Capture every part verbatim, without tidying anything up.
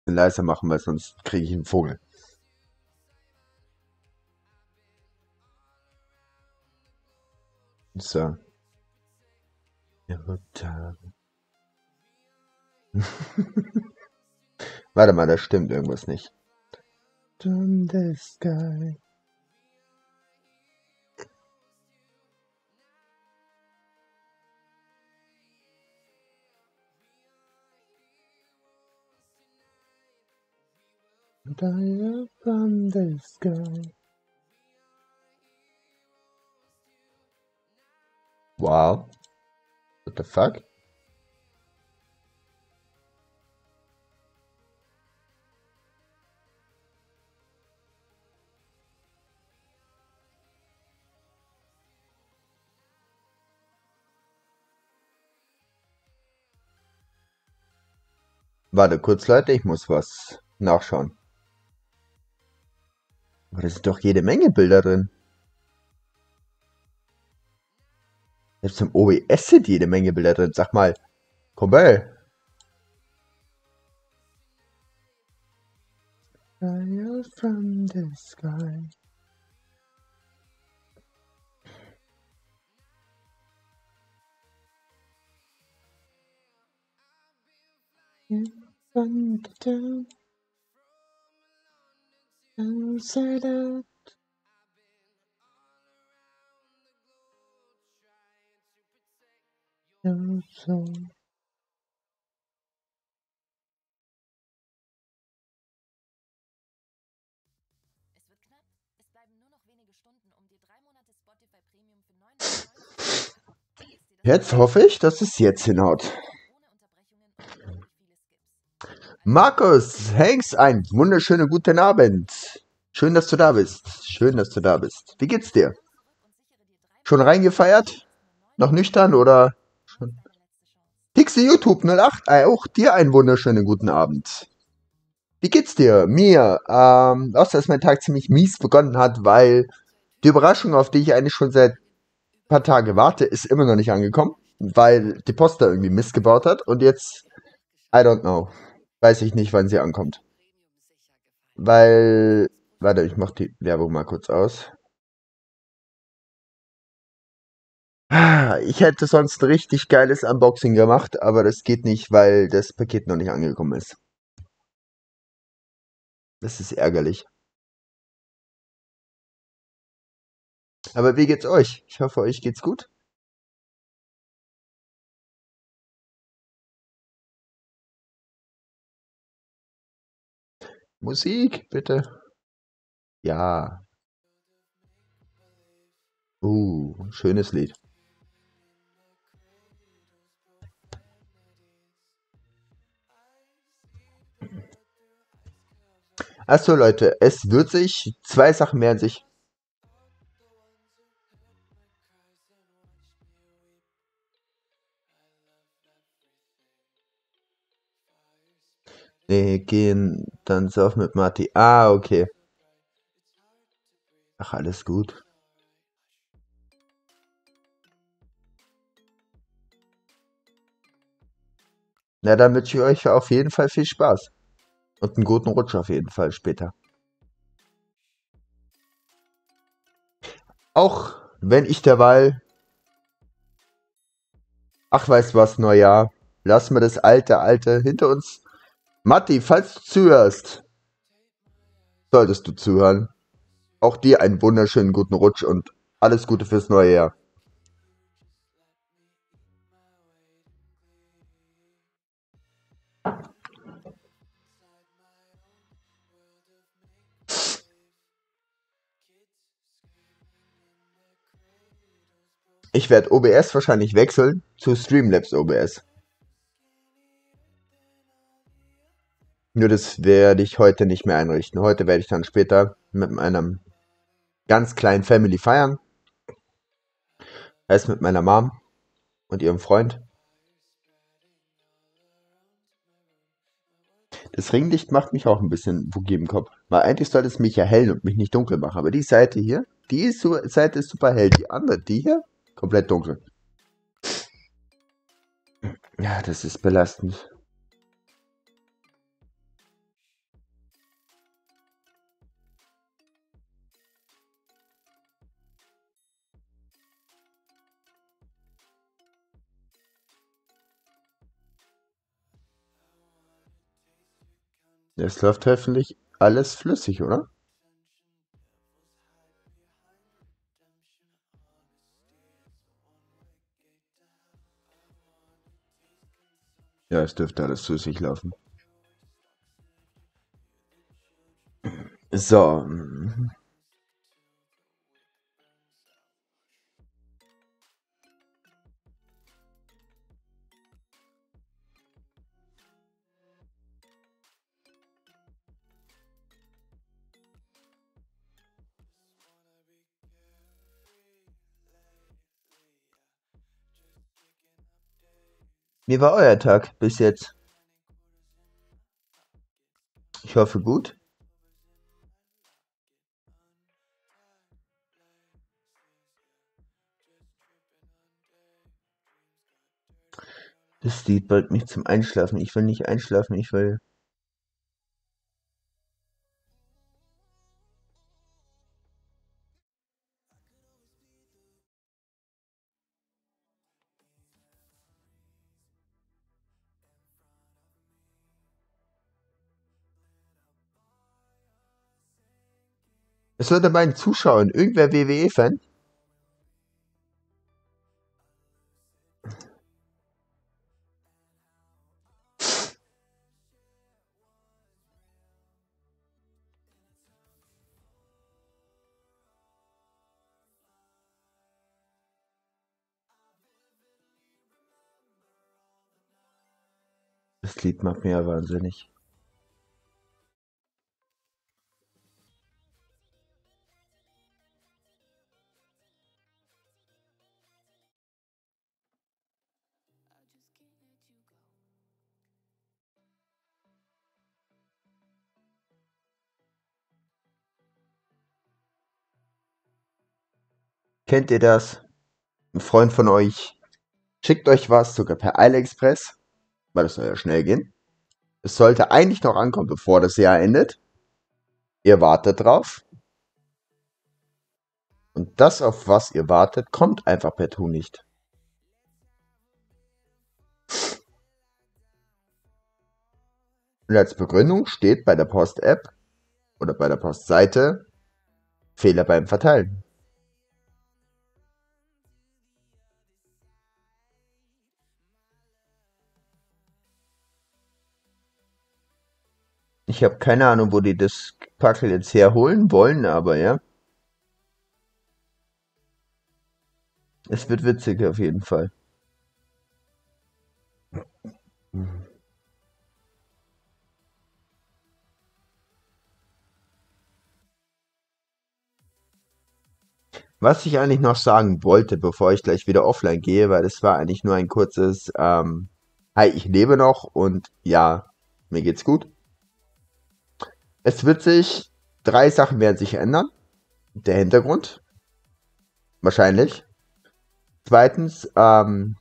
bisschen leiser machen, weil sonst kriege ich einen Vogel. So. Warte mal, da stimmt irgendwas nicht. In the sky. From the sky. Wow. What the fuck? Warte kurz, Leute, ich muss was nachschauen. Aber da sind doch jede Menge Bilder drin. Selbst zum O B S sind jede Menge Bilder drin. Sag mal, komm her. Fire from the sky. From the town. Outside out. No soul. Jetzt hoffe ich, dass es jetzt hinhaut. Markus, Hanks, ein wunderschönen guten Abend. Schön, dass du da bist. Schön, dass du da bist. Wie geht's dir? Schon reingefeiert? Noch nüchtern oder schon? Pixie YouTube null acht, auch dir einen wunderschönen guten Abend. Wie geht's dir? Mir, ähm, außer dass mein Tag ziemlich mies begonnen hat, weil die Überraschung, auf die ich eigentlich schon seit ein paar Tagen warte, ist immer noch nicht angekommen, weil die Post da irgendwie Mist gebaut hat und jetzt, I don't know, weiß ich nicht, wann sie ankommt. Weil, warte, ich mach die Werbung mal kurz aus. Ich hätte sonst ein richtig geiles Unboxing gemacht, aber das geht nicht, weil das Paket noch nicht angekommen ist. Das ist ärgerlich. Aber wie geht's euch? Ich hoffe, euch geht's gut. Musik, bitte. Ja. Uh, schönes Lied. Achso, Leute, es wird sich, zwei Sachen werden sich. Wir gehen dann sauf mit Marty. Ah, okay. Ach, alles gut. Na, dann wünsche ich euch auf jeden Fall viel Spaß. Und einen guten Rutsch auf jeden Fall später. Auch wenn ich derweil. Ach, weißt was, Neujahr. Lass mal das alte, alte hinter uns. Matti, falls du zuhörst, solltest du zuhören. Auch dir einen wunderschönen guten Rutsch und alles Gute fürs neue Jahr. Ich werde O B S wahrscheinlich wechseln zu Streamlabs O B S. Nur das werde ich heute nicht mehr einrichten. Heute werde ich dann später mit einem ganz kleinen Family feiern. Heißt mit meiner Mom und ihrem Freund. Das Ringlicht macht mich auch ein bisschen boogie im Kopf. Weil eigentlich sollte es mich ja hell und mich nicht dunkel machen. Aber die Seite hier, die ist so, Seite ist super hell. Die andere, die hier, komplett dunkel. Ja, das ist belastend. Es läuft hoffentlich alles flüssig, oder? Ja, es dürfte alles flüssig laufen. So. Wie war euer Tag bis jetzt? Ich hoffe gut. Das Lied bringt mich zum Einschlafen. Ich will nicht einschlafen, ich will. Es wird dabei ein Zuschauern. Irgendwer W W E-Fan? Das Lied macht mir ja wahnsinnig. Kennt ihr das? Ein Freund von euch schickt euch was, sogar per AliExpress, weil das soll ja schnell gehen. Es sollte eigentlich noch ankommen, bevor das Jahr endet. Ihr wartet drauf. Und das, auf was ihr wartet, kommt einfach partout nicht. Und als Begründung steht bei der Post-App oder bei der Postseite Fehler beim Verteilen. Ich habe keine Ahnung, wo die das Packel jetzt herholen wollen, aber ja. Es wird witzig auf jeden Fall. Was ich eigentlich noch sagen wollte, bevor ich gleich wieder offline gehe, weil das war eigentlich nur ein kurzes, ähm, hi, ich lebe noch und ja, mir geht's gut. Es wird sich, drei Sachen werden sich ändern. Der Hintergrund, wahrscheinlich. Zweitens, ähm,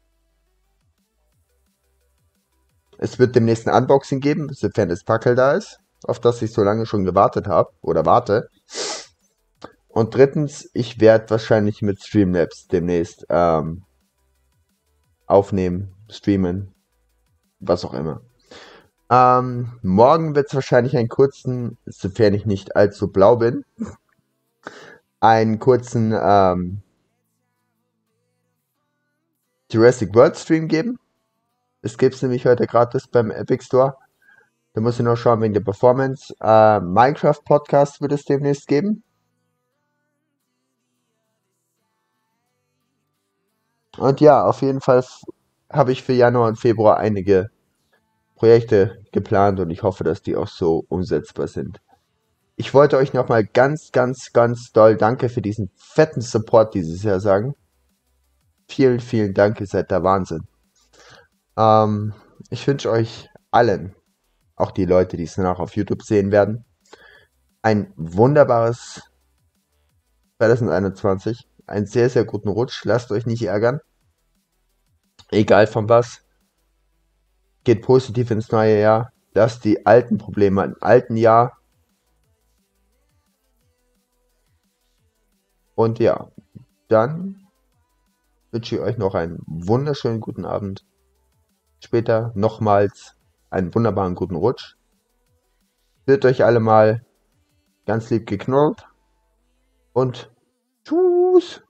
es wird demnächst ein Unboxing geben, sofern das Packel da ist, auf das ich so lange schon gewartet habe oder warte. Und drittens, ich werde wahrscheinlich mit Streamlabs demnächst ähm, aufnehmen, streamen, was auch immer. Ähm, morgen wird es wahrscheinlich einen kurzen, sofern ich nicht allzu blau bin, einen kurzen ähm, Jurassic World Stream geben. Es gibt es nämlich heute gratis beim Epic Store. Da muss ich noch schauen wegen der Performance. Äh, Minecraft Podcast wird es demnächst geben. Und ja, auf jeden Fall habe ich für Januar und Februar einige Projekte geplant und ich hoffe, dass die auch so umsetzbar sind. Ich wollte euch nochmal ganz, ganz, ganz doll danke für diesen fetten Support dieses Jahr sagen. Vielen, vielen Dank, ihr seid der Wahnsinn. Ähm, ich wünsche euch allen, auch die Leute, die es danach auf YouTube sehen werden, ein wunderbares zwanzig einundzwanzig. Einen sehr, sehr guten Rutsch. Lasst euch nicht ärgern. Egal von was. Geht positiv ins neue Jahr. Lasst die alten Probleme im alten Jahr. Und ja, dann wünsche ich euch noch einen wunderschönen guten Abend. Später nochmals einen wunderbaren guten Rutsch. Wird euch alle mal ganz lieb geknurrt. Und tschüss.